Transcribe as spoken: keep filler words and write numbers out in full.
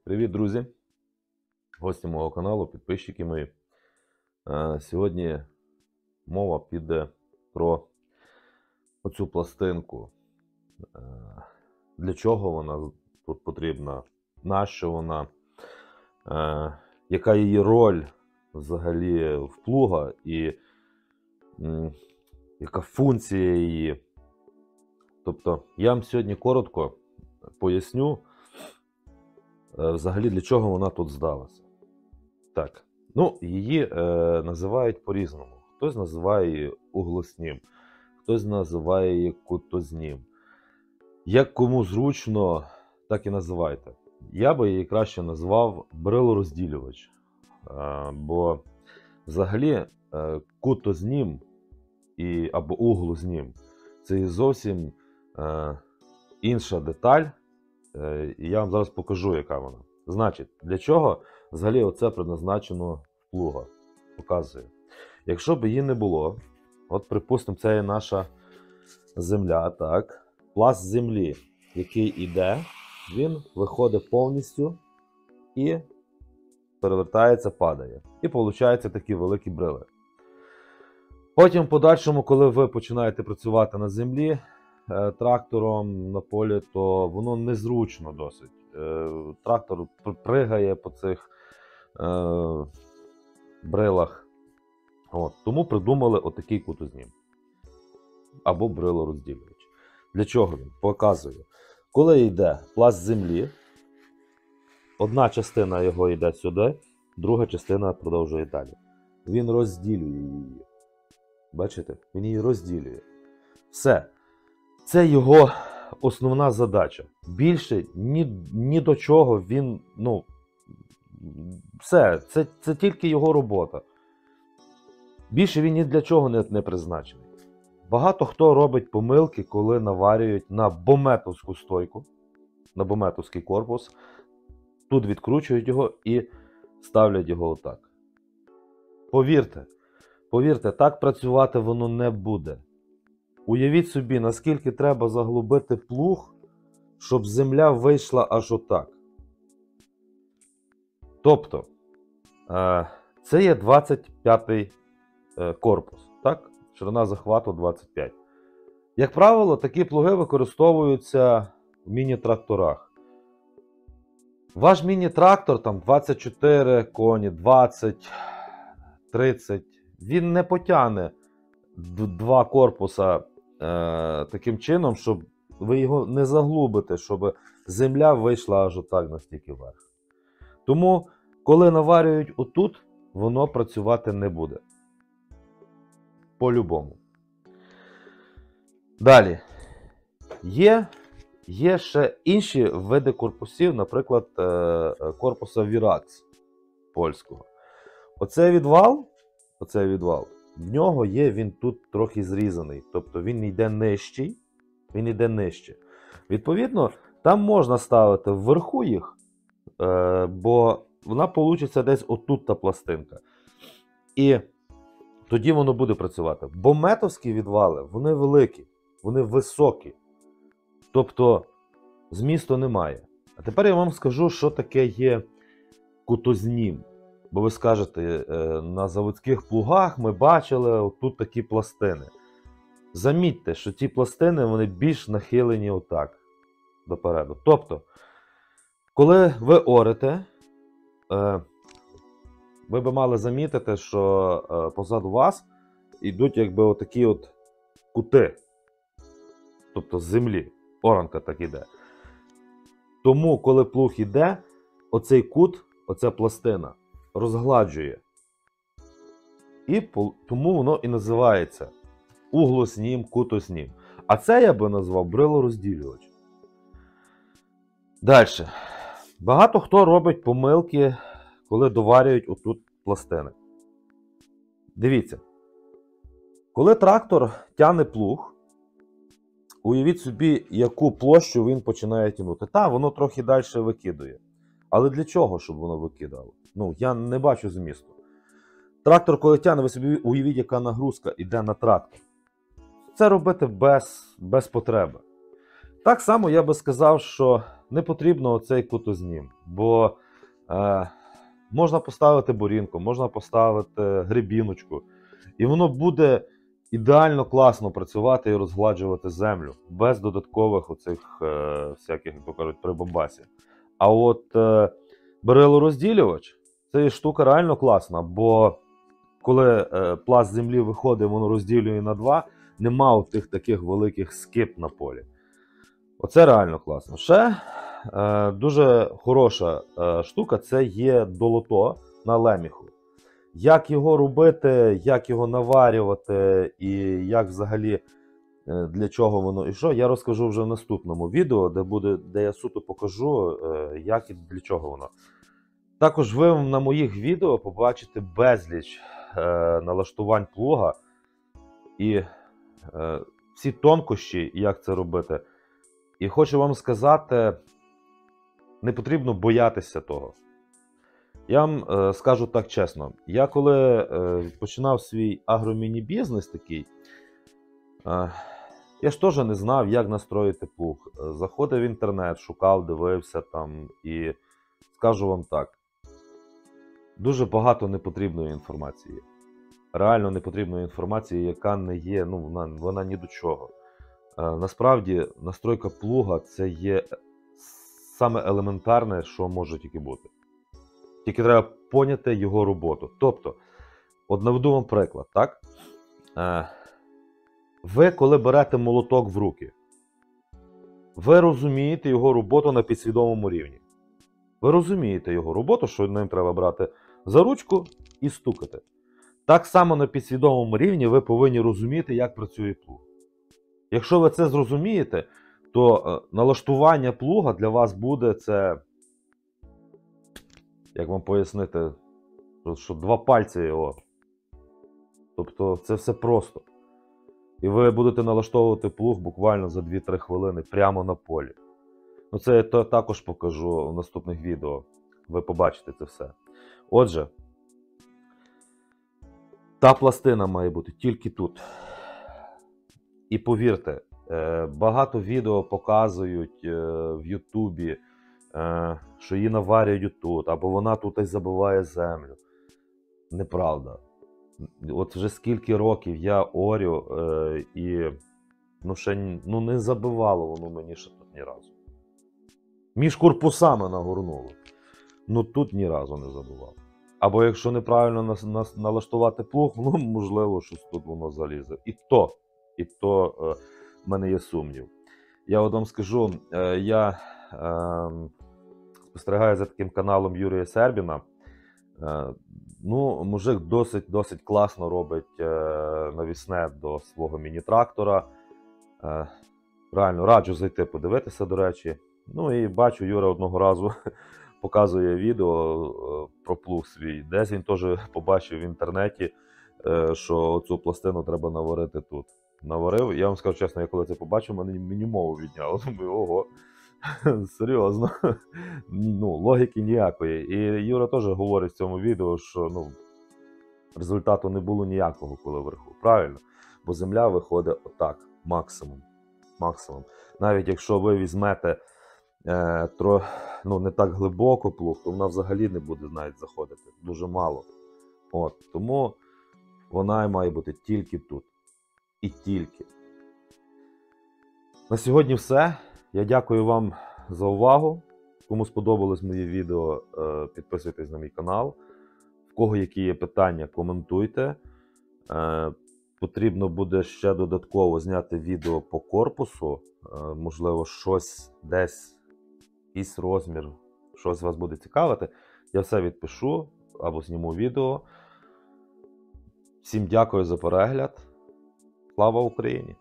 Привіт, друзі! Гості мого каналу, підписчики мої. Сьогодні мова піде про оцю пластинку. Для чого вона тут потрібна, нащо вона, яка її роль взагалі в плуга і яка функція її. Тобто я вам сьогодні коротко поясню, взагалі, для чого вона тут здалася. Так, ну, її е, називають по-різному. Хтось називає її углоснім, хтось називає її кутознім. Як кому зручно, так і називайте. Я би її краще назвав брилорозділювач. Е, бо взагалі е, кутознім і, або углознім – це зовсім е, інша деталь. І я вам зараз покажу, яка вона. Значить, для чого взагалі оце предназначено в плуга? Показую. Якщо б її не було, от припустимо, це є наша земля, так, пласт землі, який йде, він виходить повністю і перевертається, падає. І виходить такі великі брили. Потім в подальшому, коли ви починаєте працювати на землі, трактором на полі, то воно незручно досить. Трактор пригає по цих е, брилах. От. Тому придумали отакий кутознім. Або брилорозділювач. Для чого він? Показую. Коли йде пласт землі, одна частина його йде сюди, друга частина продовжує далі. Він розділює її. Бачите? Він її розділює. Все. Це його основна задача. Більше ні, ні до чого він, ну, все, це, це тільки його робота. Більше він ні для чого не, не призначений. Багато хто робить помилки, коли наварюють на бометовську стойку, на бометовський корпус, тут відкручують його і ставлять його отак. Повірте, повірте, так працювати воно не буде. Уявіть собі, наскільки треба заглубити плуг, щоб земля вийшла аж отак. Тобто, це є двадцять п'ятий корпус, так? Ширина захвату двадцять п'ять. Як правило, такі плуги використовуються в міні-тракторах. Ваш міні-трактор, там двадцять чотири коні, двадцять, тридцять, він не потягне два корпуса е, таким чином, щоб ви його не заглубите, щоб земля вийшла аж отак настільки вверх. Тому, коли наварюють отут, воно працювати не буде. По-любому. Далі. Є, є ще інші види корпусів, наприклад, е, корпуса Віракс польського. Оцей відвал, оцей відвал, в нього є, він тут трохи зрізаний, тобто він йде нижчий, він йде нижче. Відповідно, там можна ставити вверху їх, е, бо вона вийде десь отут та пластинка. І тоді воно буде працювати. Бо метовські відвали, вони великі, вони високі, тобто змісту немає. А тепер я вам скажу, що таке є кутознім. Бо ви скажете, на заводських плугах ми бачили тут такі пластини. Замітьте, що ті пластини вони більш нахилені отак, допереду. Тобто, коли ви орете, ви би мали замітити, що позаду вас йдуть якби отакі от кути. Тобто з землі. Оранка так іде. Тому, коли плуг іде, оцей кут, оця пластина розгладжує. І тому воно і називається углоснім, кутоснім. А це я би назвав брилорозділювач. Далі. Багато хто робить помилки, коли доварюють отут пластини. Дивіться. Коли трактор тягне плуг, уявіть собі, яку площу він починає тягнути. Та, воно трохи далі викидує. Але для чого, щоб воно викидало? Ну, я не бачу змісту. Трактор, коли тягне, ви собі уявіть, яка нагрузка йде на трактор. Це робити без, без потреби. Так само я би сказав, що не потрібно оцей кутознім, бо е, можна поставити бурінку, можна поставити гребіночку, і воно буде ідеально класно працювати і розгладжувати землю, без додаткових оцих е, всяких, як то кажуть, прибамбасів. А от е, берилорозділювач – це штука реально класна, бо коли е, пласт землі виходить, воно розділює на два, нема у тих таких великих скип на полі. Оце реально класно. Ще е, дуже хороша е, штука – це є долото на леміху. Як його робити, як його наварювати і як взагалі, е, для чого воно і що, я розкажу вже в наступному відео, де, буде, де я суто покажу, е, як і для чого воно. Також ви на моїх відео побачите безліч е, налаштувань плуга і е, всі тонкощі, як це робити. І хочу вам сказати, не потрібно боятися того. Я вам е, скажу так чесно, я коли е, починав свій агроміні-бізнес такий, е, я ж теж не знав, як настроїти плуг. Заходив в інтернет, шукав, дивився там і скажу вам так, дуже багато непотрібної інформації. Реально непотрібної інформації, яка не є, ну вона, вона ні до чого. Е, насправді, настройка плуга – це є саме елементарне, що може тільки бути. Тільки треба поняти його роботу. Тобто, от наведу вам приклад, так? Е, ви, коли берете молоток в руки, ви розумієте його роботу на підсвідомому рівні. Ви розумієте його роботу, що ним треба брати за ручку і стукати. Так само на підсвідомому рівні ви повинні розуміти, як працює плуг. Якщо ви це зрозумієте, то е, налаштування плуга для вас буде це, як вам пояснити, що два пальці його. Тобто це все просто. І ви будете налаштовувати плуг буквально за дві-три хвилини прямо на полі. Ну це я також покажу в наступних відео. Ви побачите це все. Отже, та пластина має бути тільки тут. І повірте, багато відео показують в Ютубі, що її наварюють тут, або вона тут і забиває землю. Неправда. От вже скільки років я орю, і ну, ще ну, не забивало воно мені ще тут ні разу. Між корпусами нагорнуло. Ну тут ні разу не забивало. Або якщо неправильно нас, нас, налаштувати плуг, ну можливо, щось тут воно залізе. І то, і то е, в мене є сумнів. Я от вам скажу, е, я е, спостерігаю за таким каналом Юрія Сербіна. Е, ну, мужик досить, досить класно робить е, навісне до свого міні-трактора. Е, реально раджу зайти подивитися, до речі. Ну і бачу, Юра одного разу показує відео про плуг свій. Десь він теж побачив в інтернеті, що цю пластину треба наварити тут. Наварив. Я вам скажу чесно, я коли це побачив, мене мені мову відняло. Думаю, ого, серйозно. Ну, логіки ніякої. І Юра теж говорить в цьому відео, що ну, результату не було ніякого, коли вверху. Правильно? Бо земля виходить отак, максимум. Максимум. Навіть якщо ви візьмете Е, тро, ну, не так глибоко плуг, то вона взагалі не буде навіть заходити. Дуже мало. От, тому вона має бути тільки тут. І тільки. На сьогодні все. Я дякую вам за увагу. Кому сподобалось моє відео, е, підписуйтесь на мій канал. В кого які є питання, коментуйте. Е, потрібно буде ще додатково зняти відео по корпусу. Е, можливо, щось десь, якийсь розмір, щось вас буде цікавити. Я все відпишу або зніму відео. Всім дякую за перегляд. Слава Україні!